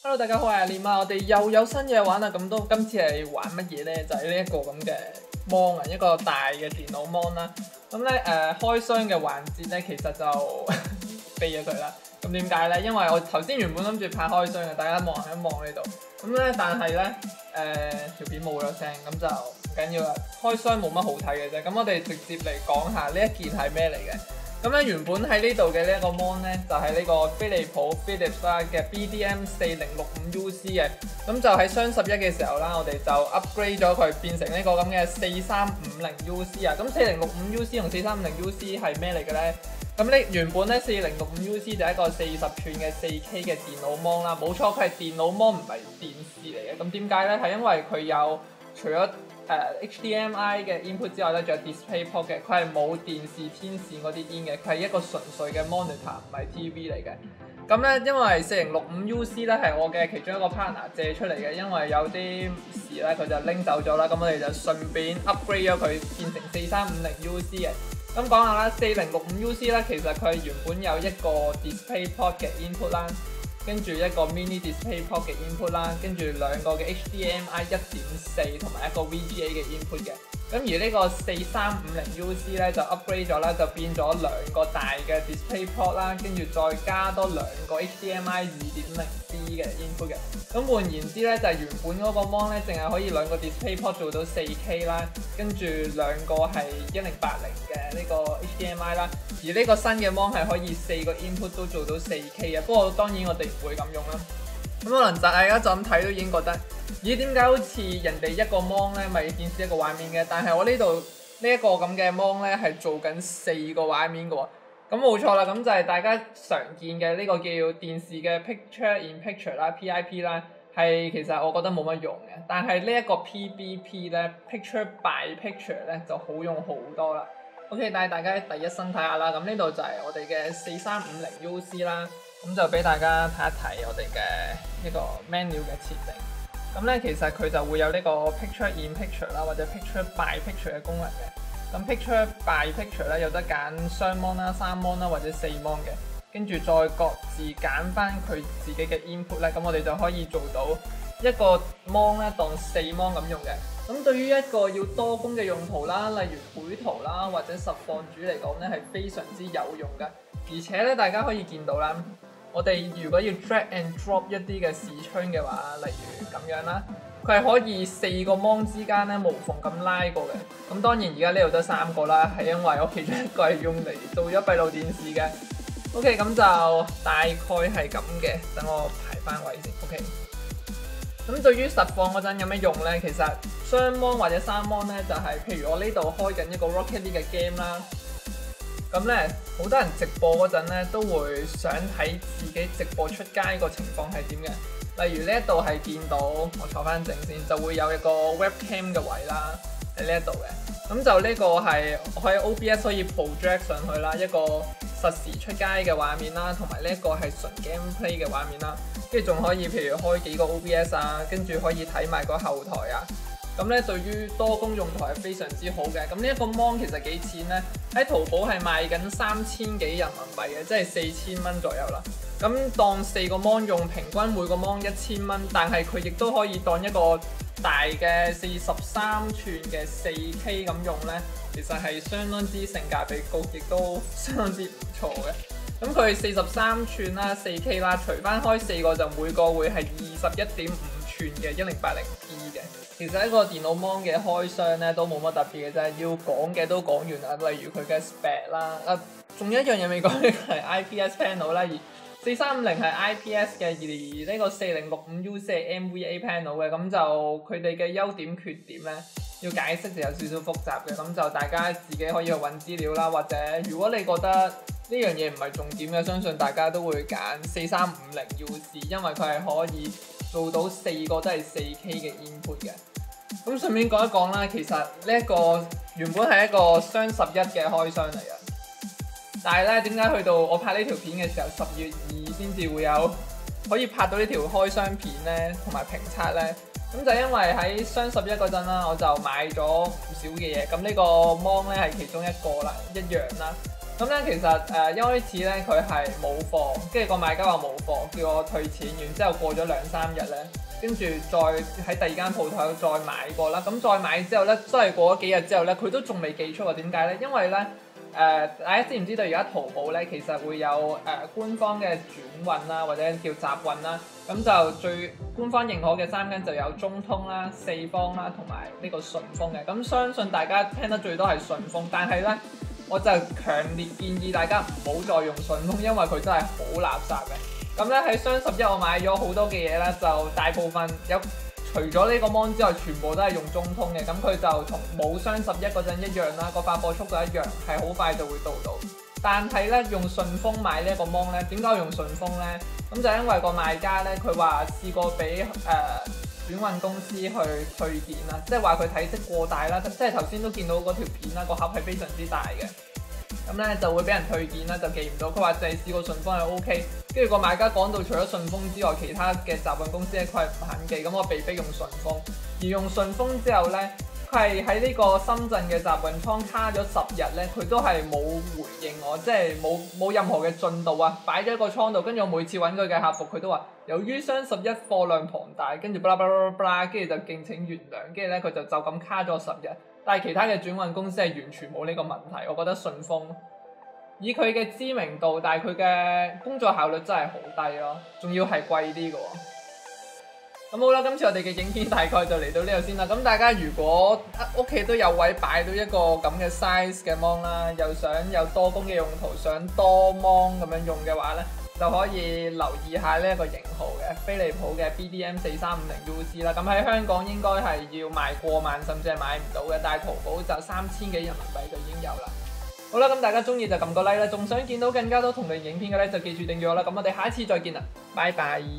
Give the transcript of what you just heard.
Hello，大家好，我係阿廉啊！我哋又有新嘢玩啦，咁今次係玩乜嘢呢？就係呢一個咁嘅 mon 啊，一個大嘅電腦 mon 啦。咁咧開箱嘅環節咧，其實就飛咗佢啦。咁點解呢？因為我頭先原本諗住拍開箱嘅，大家望一望呢度。咁咧，但係咧條片冇咗聲，咁就唔緊要啦。開箱冇乜好睇嘅啫。咁我哋直接嚟講下呢一件係咩嚟嘅。咁咧原本喺呢度嘅呢一個 mon 咧，就係呢個飛利浦 Philips 啦嘅 BDM4065UC 嘅，咁就喺雙11嘅時候啦，我哋就 upgrade 咗佢變成呢個咁嘅4350UC 啊。咁4065UC 同4350UC 係咩嚟嘅咧？咁呢原本咧4065UC 就係一個40寸嘅 4K 嘅電腦 mon 啦，冇錯，佢係電腦 mon 唔係電視嚟嘅。咁點解咧？係因為佢有除咗HDMI 嘅 input 之外咧，仲有 DisplayPort 嘅，佢係冇電視天線嗰啲 in 嘅，佢係一個純粹嘅 monitor，唔係 TV 嚟嘅。咁咧，因為4065UC 咧係我嘅其中一個 partner 借出嚟嘅，因為有啲事咧佢就拎走咗啦，咁我哋就順便 upgrade 咗佢變成4350UC 嘅。咁講下啦，4065UC 咧其實佢原本有一個 DisplayPort 嘅 input 啦。跟住一個 mini DisplayPort 嘅 input 啦，跟住兩個嘅 HDMI 1.4同埋一個 VGA 嘅 input 嘅。咁而呢個4350UC 咧就 upgrade 咗啦，就變咗兩個大嘅 DisplayPort 啦，跟住再加多兩個 HDMI 2.0D 嘅 input 嘅。咁換言之咧，就係原本嗰個 mon 咧，淨係可以兩個 DisplayPort 做到 4K 啦，跟住兩個係1080嘅呢個 HDMI 啦。而呢個新嘅 mon 係可以4個 input 都做到 4K 嘅，不過當然我哋唔會咁用啦。咁可能大家就咁睇都已經覺得，咦，點解好似人哋一個 mon 咧咪顯示一個畫面嘅，但係我呢度呢一個咁嘅 mon 咧係做緊4個畫面嘅喎。咁冇錯啦，咁就係大家常見嘅呢個叫電視嘅 Picture in Picture 啦 ，PIP 啦，係其實我覺得冇乜用嘅。但係呢一個 PBP 咧 ，Picture by Picture 咧就好用好多啦。OK， 帶大家第一身睇下啦，咁呢度就係我哋嘅4350UC 啦，咁就俾大家睇一睇我哋嘅呢個 menu 嘅設定。咁咧其實佢就會有呢個 Picture in Picture 啦，或者 Picture by Picture 嘅功能嘅。咁 Picture by Picture咧有得揀雙 mon 啦、3 mon 啦或者4 mon 嘅，跟住再各自揀翻佢自己嘅 input 咧，咁我哋就可以做到一個 mon 咧當4 mon 咁用嘅。咁對於一個要多工嘅用途啦，例如繪圖啦或者實況主嚟講咧，係非常之有用嘅。而且咧，大家可以見到啦，我哋如果要 drag and drop 一啲嘅視窗嘅話，例如咁樣啦，佢係可以4個 mon 之間咧無縫咁拉過嘅。咁當然而家呢度得3個啦，係因為我其中一個係用嚟做咗閉路電視嘅。OK， 咁就大概係咁嘅。等我排翻位先。OK。咁對於實況嗰陣有咩用呢？其實雙 mon 或者3 mon 咧，就係譬如我呢度開緊一個 Rocket League 嘅 game 啦。咁咧，好多人直播嗰陣咧，都會想睇自己直播出街個情況係點嘅。例如呢一度係見到我坐翻正先，就會有一個 webcam 嘅位啦，喺呢一度嘅。咁就呢個係我喺 OBS 可以 project 上去啦，一個實時出街嘅畫面啦，同埋呢一個係純 gameplay 嘅畫面啦。跟住仲可以譬如開幾個 OBS 啊，跟住可以睇埋個後台啊。咁咧對於多功用途係非常之好嘅。咁呢一個 mon 其實幾錢呢？喺淘寶係賣緊3000幾人民幣嘅，即係4000蚊左右啦。咁當4個 mon 用，平均每個 mon 1000蚊，但係佢亦都可以當一個大嘅43寸嘅 4K 咁用呢，其實係相當之性價比高，亦都相當之唔錯嘅。咁佢43寸啦、4K 啦，除翻開4個就每個會係21.5寸嘅 1080p 嘅。其實一個電腦 mon 嘅開箱咧都冇乜特別嘅啫，要講嘅都講完啦。例如佢嘅 spec 啦，仲有一樣嘢未講嘅係 IPS panel 啦，而4350係 IPS 嘅，而呢個4065UC 係 NVA panel 嘅，咁就佢哋嘅優點缺點咧，要解釋就有少少複雜嘅，咁就大家自己可以去揾資料啦，或者如果你覺得呢樣嘢唔係重點嘅，相信大家都會揀4350UC，因為佢係可以做到4個都係 4K 嘅 input 嘅。咁順便講一講啦，其實呢一個原本係一個雙11嘅開箱嚟嘅。但係咧，點解去到我拍呢條片嘅時候10月2先至會有可以拍到呢條開箱片咧，同埋評測咧？咁就因為喺雙11嗰陣啦，我就買咗唔少嘅嘢。咁呢個 mon 咧係其中一個啦，一樣啦。咁咁咧其實一開始咧佢係冇貨，跟住個賣家話冇貨，叫我退錢，然之後過咗2-3日咧，跟住再喺第二間鋪頭再買過啦。咁再買之後咧，真係過咗幾日之後咧，佢都仲未寄出喎。點解咧？因為咧大家知唔知道而家淘寶咧其實會有官方嘅轉運啦，或者叫集運啦。咁就最官方認可嘅3間就有中通啦、四方啦同埋呢個順豐嘅。咁相信大家聽得最多係順豐，但係咧我就強烈建議大家唔好再用順豐，因為佢真係好垃圾嘅。咁咧喺雙11我買咗好多嘅嘢咧，就大部分有除咗呢個 mon 之外，全部都係用中通嘅。咁佢就同冇雙11嗰陣一樣啦，個發貨速度一樣，係好快就會到。但係咧用順豐買呢一個 mon 咧，點解要用順豐咧？咁就因為個賣家咧，佢話試過俾轉運公司去退件啦，即係話佢體積過大啦，即係頭先都見到嗰條片啦，個盒係非常之大嘅，咁咧就會俾人退件啦，就寄唔到。佢話就係試過順豐係 OK，跟住個賣家講到除咗順豐之外，其他嘅集運公司咧佢係唔肯寄，咁我被逼用順豐。而用順豐之後咧，佢係喺呢個深圳嘅集運倉卡咗10日咧，佢都係冇回應我，即係冇任何嘅進度啊！擺咗喺個倉度，跟住我每次揾佢嘅客服，佢都話由於雙11貨量龐大，跟住巴拉巴拉巴拉，跟住就敬請原諒，跟住咧佢就咁卡咗10日。但係其他嘅轉運公司係完全冇呢個問題，我覺得順豐以佢嘅知名度，但係佢嘅工作效率真係好低咯，仲要係貴啲嘅喎。咁好啦，今次我哋嘅影片大概就嚟到呢度先啦。咁大家如果屋企都有位擺到一個咁嘅 size 嘅 mon 啦，又想有多功嘅用途，想多 mon 咁樣用嘅話咧，就可以留意下呢一個型號嘅飛利浦嘅 BDM4350UC 啦。咁喺香港應該係要賣過萬，甚至係買唔到嘅，但係淘寶就3000幾人民幣就已經有啦。好啦，咁大家中意就撳個 like 啦，仲想見到更加多同類影片嘅咧，就記住訂閱我啦。咁我哋下一次再見啦，拜拜。